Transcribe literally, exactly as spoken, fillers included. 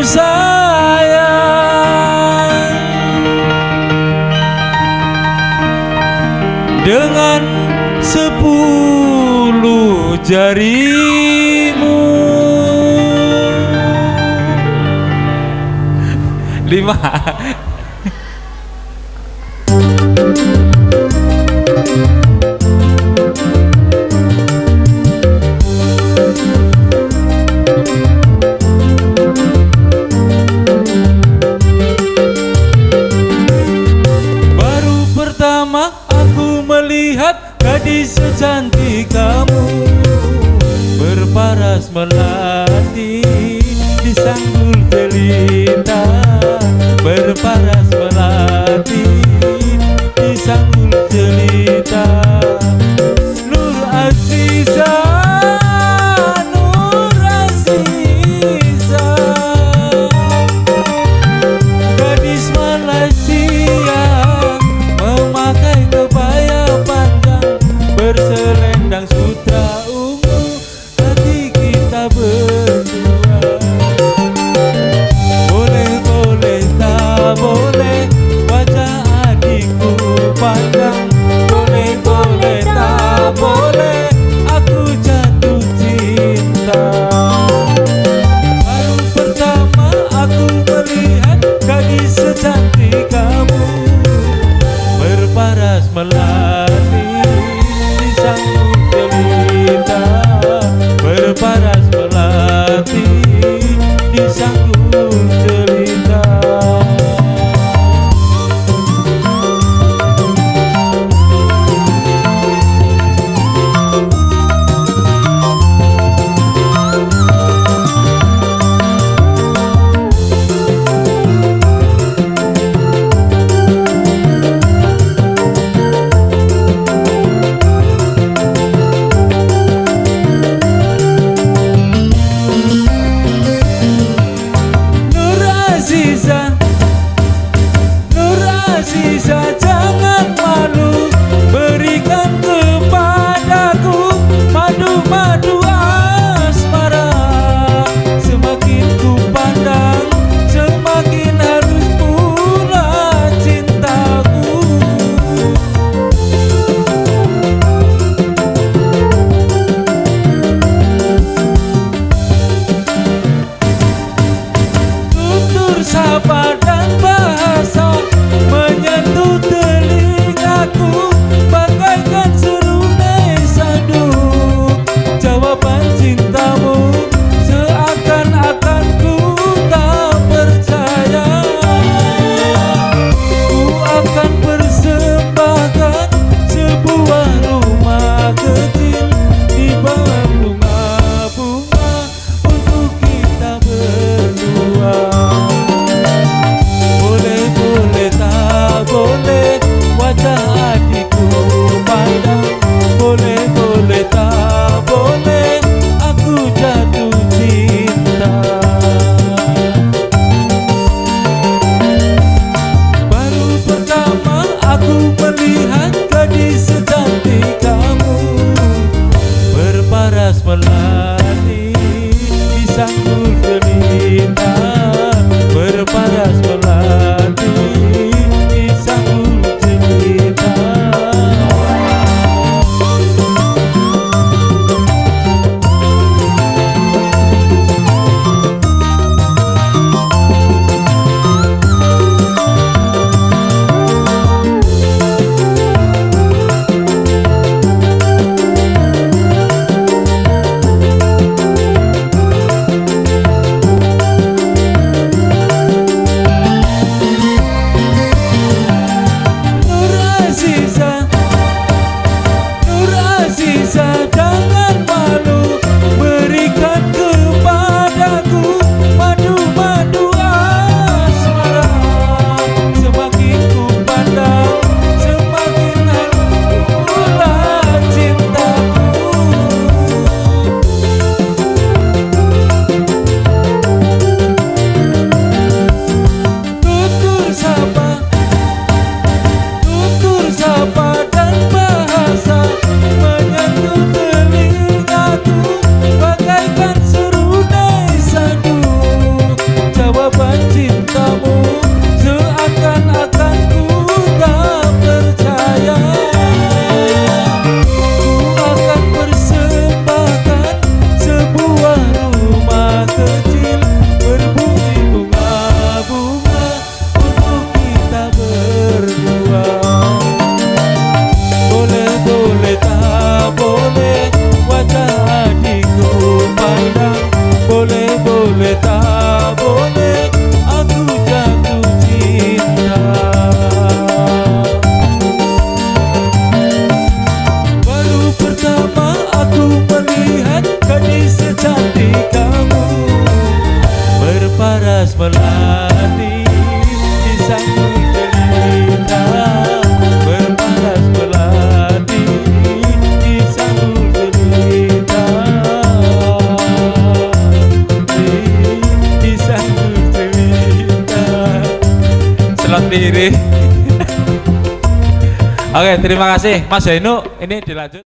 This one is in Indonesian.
sayang dengan sepuluh jarimu. Lima. Baru pertama aku melihat gadis secantik kamu, berparas melati di sanggul jelita, berparas melati di sanggul jelita. Nur Aziza, Nur Aziza, gadis Malaysia memakai kebaya panjang berselendang sutra ungu, hati kita berdua. Boleh-boleh tak boleh wajah adikku pandang, boleh-boleh tak boleh aku jatuh cinta. Baru pertama aku melihat gadis secantik kamu, berparas melati di sanggul jelita, berparas melati di sanggul jelita. melati disambut jelita berparas melati disambut jelita disambut jelita. Selot diri. Oke, terima kasih Mas Zainu. Ini dilanjut.